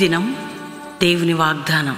దినం దేవుని వాగ్దానం.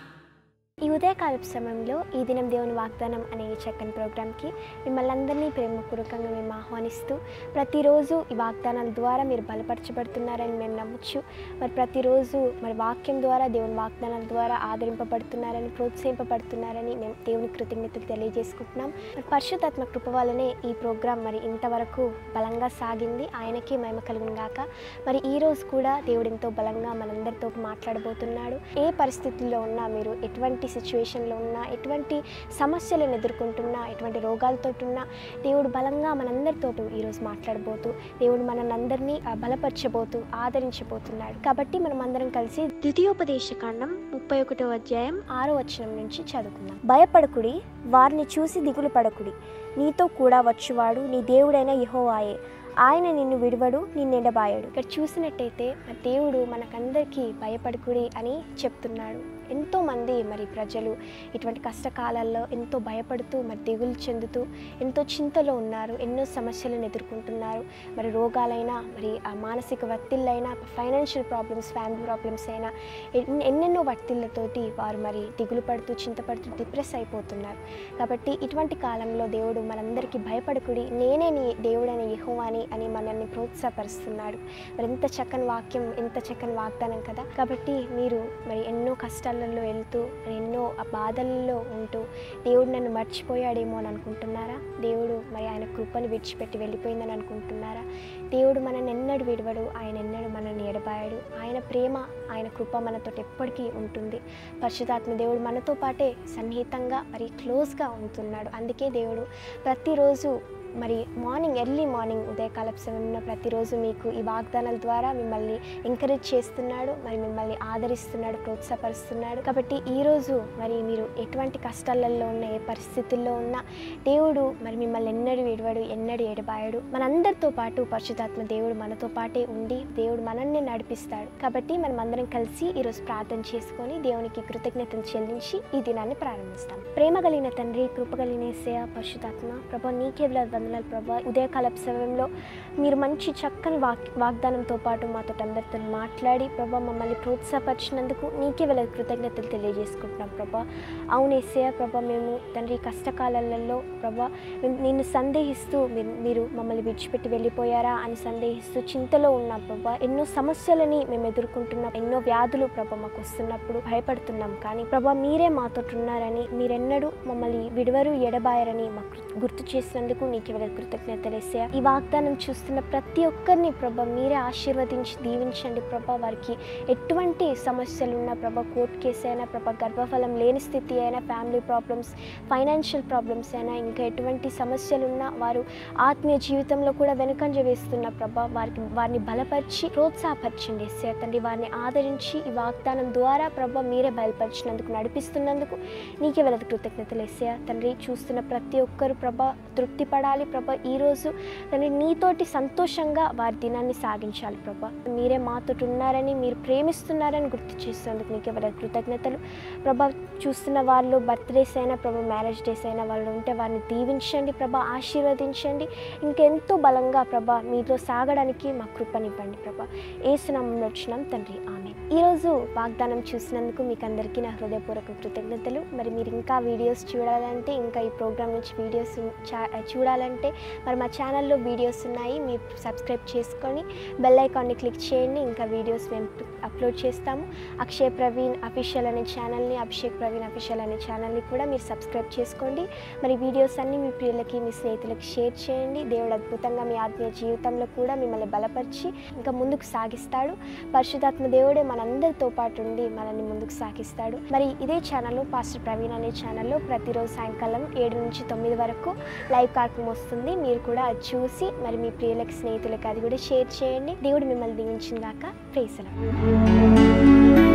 ఈ ఉదయకాలపు సమయంలో ఈ దినం దేవుని వాగ్దానం అనే ఈ చక్కని ప్రోగ్రామ్కి మిమ్మల్ని అందరినీ ప్రేమపూర్వకంగా మేము ఆహ్వానిస్తూ, ప్రతిరోజు ఈ వాగ్దానాల ద్వారా మీరు బలపరచబడుతున్నారని మేము నమ్మచ్చు. మరి ప్రతిరోజు మరి వాక్యం ద్వారా, దేవుని వాగ్దానాల ద్వారా ఆదరింపబడుతున్నారని, ప్రోత్సహింపబడుతున్నారని మేము దేవుని కృతజ్ఞతలు తెలియజేసుకుంటున్నాం. మరి పరిశుద్ధాత్మ కృప వల్లనే ఈ ప్రోగ్రాం మరి ఇంతవరకు బలంగా సాగింది. ఆయనకే మహిమ కలుగును గాక. మరి ఈరోజు కూడా దేవుడు ఎంతో బలంగా మనందరితో మాట్లాడబోతున్నాడు. ఏ పరిస్థితుల్లో ఉన్నా, మీరు ఎటువంటి సిచ్యువేషన్లో ఉన్నా, ఎటువంటి సమస్యలను ఎదుర్కొంటున్నా, ఎటువంటి రోగాలతో ఉన్నా, దేవుడు బలంగా మనందరితో ఈరోజు మాట్లాడబోతూ, దేవుడు మనందరినీ బలపరచబోతూ, ఆదరించబోతున్నాడు. కాబట్టి మనం అందరం కలిసి ద్వితీయోపదేశకాండం 31వ అధ్యాయం 6వ వచనం నుంచి చదువుకుందాం. భయపడకుడి, వారిని చూసి దిగులు పడకుడి. నీతో కూడా వచ్చువాడు నీ దేవుడైన యెహోవాయే. ఆయన నిన్ను విడువడు, నిన్నెడబాయడు. ఇక్కడ చూసినట్టయితే దేవుడు మనకందరికీ భయపడకుడి అని చెప్తున్నాడు. ఎంతోమంది మరి ప్రజలు ఇటువంటి కష్టకాలాల్లో ఎంతో భయపడుతూ, మరి దిగులు చెందుతూ, ఎంతో చింతలో ఉన్నారు. ఎన్నో సమస్యలను ఎదుర్కొంటున్నారు. మరి రోగాలైనా, మరి మానసిక ఒత్తిళ్ళైనా, ఫైనాన్షియల్ ప్రాబ్లమ్స్, ఫ్యామిలీ ప్రాబ్లమ్స్ అయినా, ఎన్నెన్నో ఒత్తిళ్ళతోటి వారు మరి దిగులు పడుతూ, చింతపడుతూ, డిప్రెస్ అయిపోతున్నారు. కాబట్టి ఇటువంటి కాలంలో దేవుడు మనందరికీ భయపడకుడి, నేనే నీ దేవుడైన యెహోవాని అని మనల్ని ప్రోత్సాహపరుస్తున్నాడు. మరి ఎంత చక్కని వాక్యం, ఎంత చక్కని వాగ్దానం కదా. కాబట్టి మీరు మరి ఎన్నో కష్టాలలో వెళ్తూ, ఎన్నో బాధలలో ఉంటూ, దేవుడు నన్ను మర్చిపోయాడేమో అని అనుకుంటున్నారా? దేవుడు మరి ఆయన కృపను విడిచిపెట్టి వెళ్ళిపోయిందని అనుకుంటున్నారా? దేవుడు మనల్ని ఎన్నడూ విడవడు, ఆయన ఎన్నడూ మనల్ని ఎడబాయడు. ఆయన ప్రేమ, ఆయన కృప మనతో ఎప్పటికీ ఉంటుంది. పరిశుద్ధాత్మ దేవుడు మనతో పాటే సన్నిహితంగా మరి క్లోజ్గా ఉంటున్నాడు. అందుకే దేవుడు ప్రతిరోజు మరి ఎర్లీ మార్నింగ్ ఉదయకాలపు సమయంలో ప్రతిరోజు మీకు ఈ వాగ్దానాల ద్వారా మిమ్మల్ని ఎంకరేజ్ చేస్తున్నాడు, మరి మిమ్మల్ని ఆదరిస్తున్నాడు, ప్రోత్సాహపరుస్తున్నాడు. కాబట్టి ఈరోజు మరి మీరు ఎటువంటి కష్టాలలో ఉన్న, ఏ పరిస్థితుల్లో ఉన్నా, దేవుడు మరి మిమ్మల్ని ఎన్నడూ విడవడు, ఎన్నడూ ఎడబాయడు. మనందరితో పాటు పరిశుద్ధాత్మ దేవుడు మనతో పాటే ఉండి దేవుడు మనల్ని నడిపిస్తాడు. కాబట్టి మనం అందరం కలిసి ఈరోజు ప్రార్థన చేసుకొని దేవునికి కృతజ్ఞతలు చెల్లించి ఈ దినాన్ని ప్రారంభిస్తాం. ప్రేమ కలిగిన తండ్రి, కృప కలిగిన యేసయ్య, పరిశుద్ధాత్మ ప్రభా, నీకే వందనాలు ప్రభా. ఉదయకాలపు సమయంలో మీరు మంచి చక్కని వాగ్దానంతో పాటు మాతో అందరితో మాట్లాడి ప్రభా, మమ్మల్ని ప్రోత్సాహపరిచినందుకు నీకే కృతజ్ఞతలు తెలియజేసుకుంటున్నాం ప్రభా. అవును యేసయ్య ప్రభా, మేము తండ్రి కష్టకాలాలలో ప్రభా నిన్ను సందేహిస్తూ, మీరు మమ్మల్ని విడిచిపెట్టి వెళ్ళిపోయారా అని సందేహిస్తూ చింతలో ఉన్నాం ప్రభా. ఎన్నో సమస్యలని మేము ఎదుర్కొంటున్నాం, ఎన్నో వ్యాధులు ప్రభా మాకు వస్తున్నప్పుడు భయపడుతున్నాం. కానీ ప్రభా, మీరే మాతో ఉన్నారని, మీరెన్నడూ మమ్మల్ని విడవరు, ఎడబాయరని మాకు గుర్తు చేసినందుకు నీకే కృతజ్ఞతలు యేసయ్య. ఈ వాగ్దానం చూస్తున్న ప్రతి ఒక్కరిని ప్రభా మీరే ఆశీర్వదించి దీవించండి ప్రభా. వారికి ఎటువంటి సమస్యలు ఉన్నా ప్రభా, కోర్టు కేసు అయినా ప్రభా, గర్భఫలం లేని స్థితి అయినా, ఫ్యామిలీ ప్రాబ్లమ్స్, ఫైనాన్షియల్ ప్రాబ్లమ్స్ అయినా, ఇంకా ఎటువంటి సమస్యలున్నా, వారు ఆత్మీయ జీవితంలో కూడా వెనుకంజ వేస్తున్న ప్రభా, వారిని బలపరిచి ప్రోత్సాహపరచండి యేసయ్య తండ్రి. వారిని ఆదరించి ఈ వాగ్దానం ద్వారా ప్రభా మీరే బయలుపరిచినందుకు, నడిపిస్తున్నందుకు నీకే కృతజ్ఞతలు యేసయ్య తండ్రి. చూస్తున్న ప్రతి ఒక్కరు ప్రభా తృప్తి పడాలి ప్రభా. ఈరోజు తండ్రి నీతోటి సంతోషంగా వారి దినాన్ని సాగించాలి ప్రభా. మీరే మాతో ఉన్నారని, మీరు ప్రేమిస్తున్నారని గుర్తు చేసేందుకు నీకే కృతజ్ఞతలు ప్రభా. చూస్తున్న వాళ్ళు బర్త్డేస్ అయినా ప్రభా, మ్యారేజ్ డేస్ అయినా వాళ్ళు ఉంటే వారిని దీవించండి ప్రభా, ఆశీర్వదించండి. ఇంకెంతో బలంగా ప్రభా మీతో సాగడానికి మా కృపనివ్వండి ప్రభా. యేసు నామములో వచ్చినాం తండ్రి, ఆమేన్. ఈరోజు వాగ్దానం చూసినందుకు మీకు అందరికీ నా హృదయపూర్వక కృతజ్ఞతలు. మరి మీరు ఇంకా వీడియోస్ చూడాలంటే, ఇంకా ఈ ప్రోగ్రామ్ నుంచి వీడియోస్ చూడాలంటే మరి మా ఛానల్లో వీడియోస్ ఉన్నాయి. మీరు సబ్స్క్రైబ్ చేసుకొని బెల్ ఐకాన్ని క్లిక్ చేయండి. ఇంకా వీడియోస్ మేము అప్లోడ్ చేస్తాము. అక్షయ్ ప్రవీణ్ అఫీషియల్ అనే ఛానల్ని, అభిషేక్ ప్రవీణ్ అఫీషియల్ అనే ఛానల్ని కూడా మీరు సబ్స్క్రైబ్ చేసుకోండి. మరి వీడియోస్ అన్నీ మీ ప్రియులకి, మీ స్నేహితులకి షేర్ చేయండి. దేవుడు అద్భుతంగా మీ ఆత్మీయ జీవితంలో కూడా మిమ్మల్ని బలపరిచి ఇంకా ముందుకు సాగిస్తాడు. పరిశుద్ధాత్మ దేవుడే మనందరితో పాటు ఉండి మనల్ని ముందుకు సాగిస్తాడు. మరి ఇదే ఛానల్లో, పాస్టర్ ప్రవీణ్ అనే ఛానల్లో ప్రతిరోజు సాయంకాలం 7 నుంచి 9 వరకు లైవ్ కార్యక్రమం వస్తుంది. మీరు కూడా అది చూసి మరి మీ ప్రియులకి, స్నేహితులకి అది కూడా షేర్ చేయండి. దేవుడు మిమ్మల్ని దీవించిన గాక. Praise the lord.